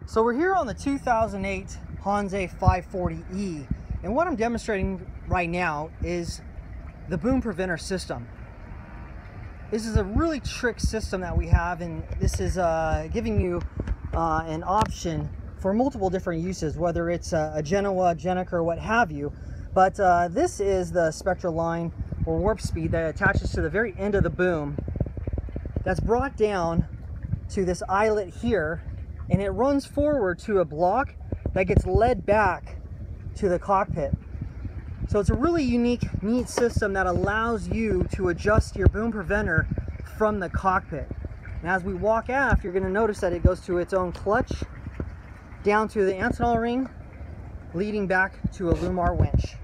So we're here on the 2008 Hanse 540E, and what I'm demonstrating right now is the boom preventer system. This is a really trick system that we have, and this is giving you an option for multiple different uses, whether it's a Genoa, Jenica, or what have you. But this is the spectral line or warp speed that attaches to the very end of the boom, that's brought down to this eyelet here, and it runs forward to a block that gets led back to the cockpit. So it's a really unique, neat system that allows you to adjust your boom preventer from the cockpit. And as we walk aft, you're going to notice that it goes to its own clutch, down to the Antinol ring, leading back to a Lumar winch.